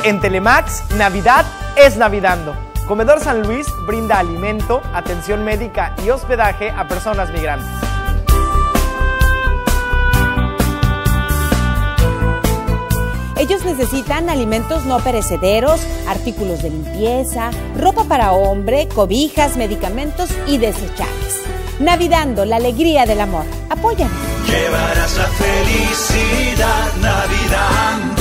En Telemax, Navidad es Navidando. Comedor San Luis brinda alimento, atención médica y hospedaje a personas migrantes. Ellos necesitan alimentos no perecederos, artículos de limpieza, ropa para hombre, cobijas, medicamentos y desechables. Navidando, la alegría del amor. Apóyanos. Llevarás la felicidad navidando.